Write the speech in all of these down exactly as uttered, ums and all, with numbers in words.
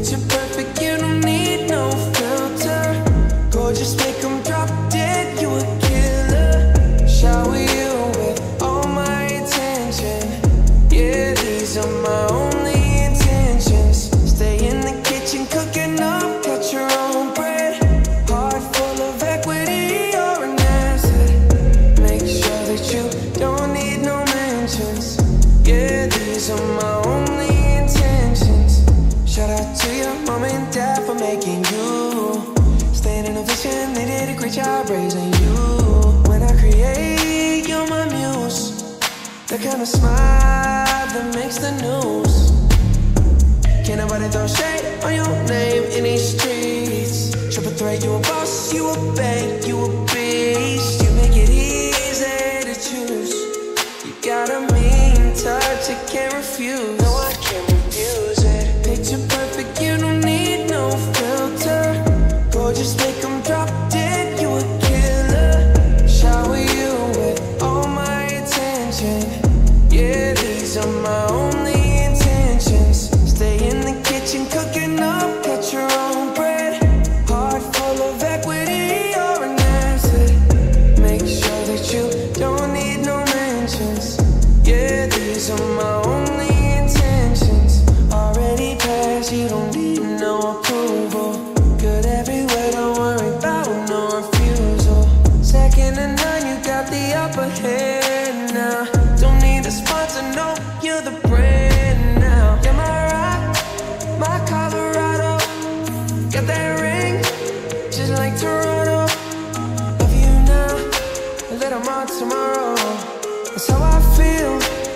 Picture perfect, you don't need no filter. Gorgeous, make them drop dead, you a killer. Shower you with all my attention. Yeah, these are my only intentions. Stay in the kitchen, cooking up, cut your own bread. Heart full of equity, you're an asset. Make sure that you don't need no mentions. Yeah, these are my only intentions. Shout out to your mom and dad for making you. Staying in a vision, they did a great job raising you. When I create, you're my muse. The kind of smile that makes the news. Can't nobody throw shade on your name in these streets. Triple threat, you a boss, you a bank, you a beast. You make it easy to choose. You got a mean touch, I can't refuse. No, I can't refuse it. Picture perfect, you don't need no filter. Gorgeous, make them drop dead, you a killer. Shower you with all my attention. Yeah, these are my only intentions. Stay in the kitchen, cooking up, cut your own bread. Heart full of equity, you're an asset. Make sure that you don't need no mentions. Yeah, these are my only intentions. Already passed, you don't need no approval. Good everywhere, don't worry about no refusal. Second to none, you got the upper hand now. Don't need a sponsor, no, you're the brand now. You're my rock, my Colorado. Got that ring, just like Toronto. Love you now, a little more tomorrow. That's how I feel,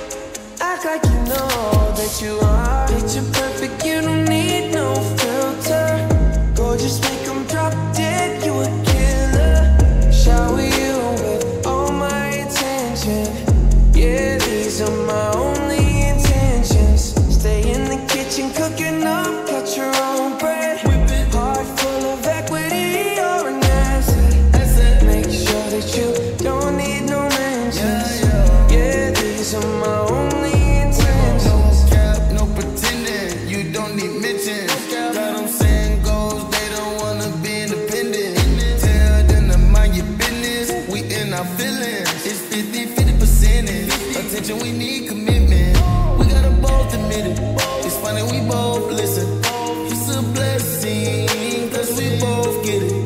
act like you know that you are. Picture perfect, you don't need no filter. Gorgeous, make them drop dead, you a killer. Shower you with all my attention. Yeah, these are my only intentions. Stay in the kitchen, cooking up, cut your own bread. Heart full of equity, you're an asset. Make sure that you don't need no mentions. Yeah, these are my only intentions. No cap, no pretending, you don't need mentions. Got them saying goals, they don't wanna be independent. Tell them to mind your business, we in our feelings. It's fifty, fifty percentage. Attention, we need commitment. We gotta both admit it. It's funny, we both listen. It's a blessing, cause we both get it.